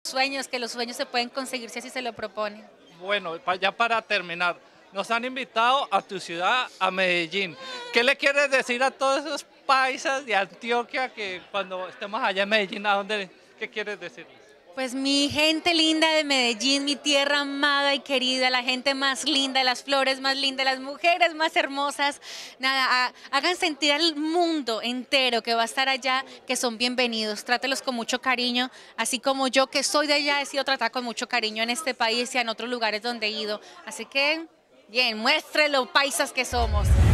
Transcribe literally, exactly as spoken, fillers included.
sueños, que los sueños se pueden conseguir si así se lo proponen. Bueno, pa- ya para terminar, nos han invitado a tu ciudad, a Medellín. ¿Qué le quieres decir a todos esos paisas de Antioquia que cuando estemos allá en Medellín, a dónde, qué quieres decirles? Pues mi gente linda de Medellín, mi tierra amada y querida, la gente más linda, las flores más lindas, las mujeres más hermosas, nada, ha- hagan sentir al mundo entero que va a estar allá que son bienvenidos, trátelos con mucho cariño, así como yo que soy de allá he sido tratada con mucho cariño en este país y en otros lugares donde he ido, así que bien, muéstrelo, paisas que somos.